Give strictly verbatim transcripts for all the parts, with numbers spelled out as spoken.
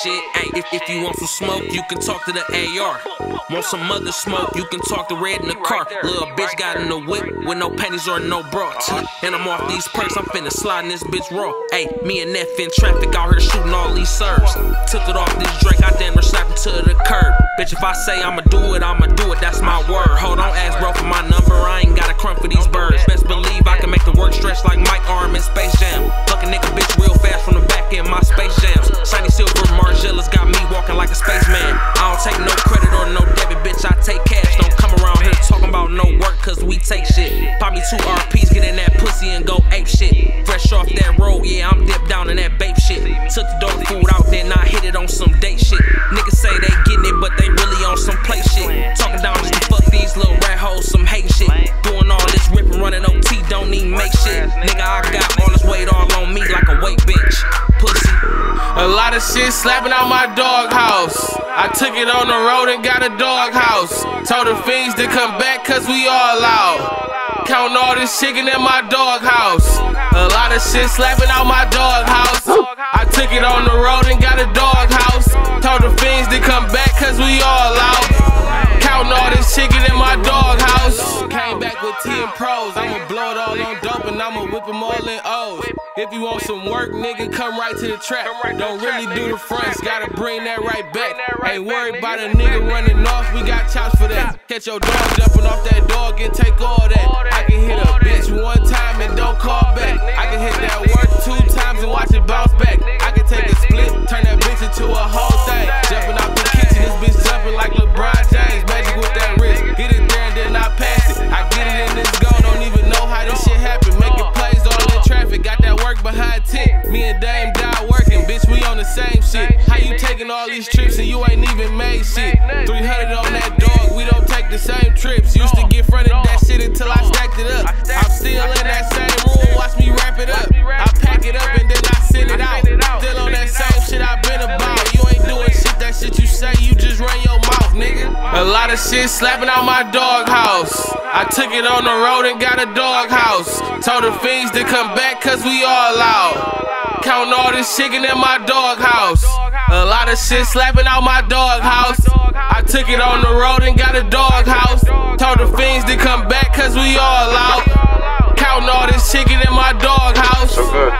shit. Hey, if, if you want some smoke, you can talk to the A R. Want some other smoke, you can talk to Red in the car. Little bitch got in the whip with no panties or no bra. And I'm off these perks, I'm finna slide in this bitch raw. Hey, me and Neff in traffic out here shooting all these serves. Took it off this Drake, I damn near slapped it to the curb. Bitch, if I say I'ma do it, I'ma do it, that's my word. Hold on, ask bro for my number, I ain't got a crumb for these birds. Best believe I can make the work stretch like Mike Arm in Space Jam. Fuck a nigga bitch real fast from the back in my Space Jams. Shiny silver Margiella's got me walking like a spaceman. I don't take no credit or no debit, bitch, I take cash. Don't come around here talking about no work, cause we take shit. Pop me two R Ps, get in that pussy and go ape shit. Fresh off that road, yeah, I'm dipped down in that babe shit. Took the dog food out, then I hit it on some date shit. Niggas say they getting it, but they really on some play shit. Talking down just to fuck these little rat hoes, some hate shit. Doing all this ripping, running O T, don't even make shit. Nigga, I got all this weight all on me like a weight bench. Pussy. A lot of shit slapping out my doghouse. I took it on the road and got a doghouse. Told the fiends to come back cause we all out. Counting all this chicken in my doghouse. A lot of shit slapping out my doghouse. I took it on the road and got a doghouse. Told the fiends to come back cause we all out. Counting all this chicken in my doghouse. Came back with ten pros. I'ma blow it all on dope and I'ma whip them all in O's. If you want some work, nigga, come right to the trap. Don't really do the fronts, gotta bring that right back. Ain't worried about a nigga running off, we got chops for that. Catch your dog jumping off that dog and take all that. I can hit a bitch one time and don't call back. I can hit that work two times and watch it bounce back. I can take a split, turn that bitch into a whole thing. Jumping out the kitchen, this bitch jumping like LeBron James. Magic with that wrist, get it there and then I pass it. I get it in this goal, don't even know how this shit happen. Making plays all in traffic, got that work behind tent. Me and Dame die working, bitch, we on the same shit. How you taking all these trips and you ain't even made shit? three hundred on that dog, we don't take the same trips. Used to get fronted that shit until I stacked it up. I'm still in that same room, watch me wrap it up. I pack it up and then I send it out. Still on that same shit I been about. You ain't doing shit, that shit you say, you just run your mouth, nigga. A lot of shit slapping out my doghouse. I took it on the road and got a doghouse. Told the fiends to come back cause we all out. Counting all this chicken in my doghouse. A lot of shit slapping out my doghouse. I took it on the road and got a doghouse. Told the fiends to come back cause we all out. Counting all this chicken in my doghouse. So good.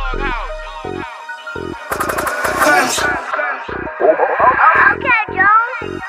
Okay, Jones.